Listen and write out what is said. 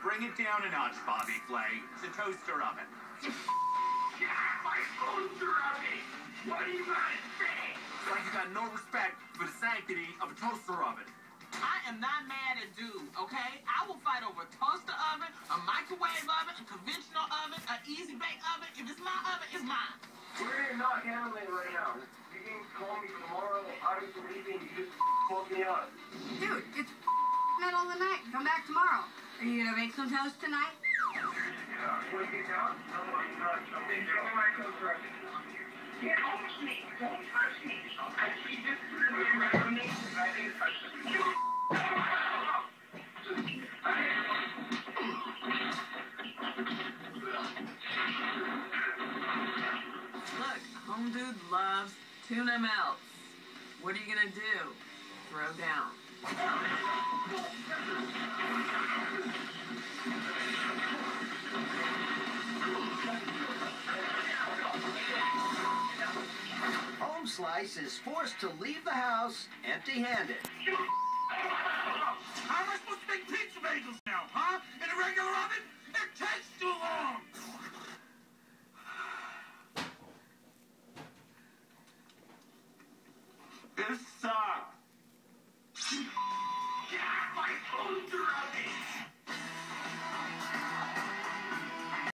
Bring it down a notch, Bobby Flay. It's a toaster oven. Yeah, my toaster oven! What do you got to say? It's like you got no respect for the sanctity of a toaster oven. I am not mad at dude, okay? I will fight over a toaster oven, a microwave oven, a conventional oven, an easy bake oven. If it's my oven, it's mine. We're not handling it right now. You can call me tomorrow. I don't do anything. You just woke me up. Dude, it's middle of the night. Come back tomorrow. Are you gonna make some toast tonight? Want to get down? Then go to my toaster oven. Get off me. Don't touch me. I see this from me. I didn't touch it. Look, home dude loves tuna melts. What are you gonna do? Throw down. Home Slice is forced to leave the house empty-handed. How am I supposed to make pizza bagels now, huh? In a regular oven? It takes too long! This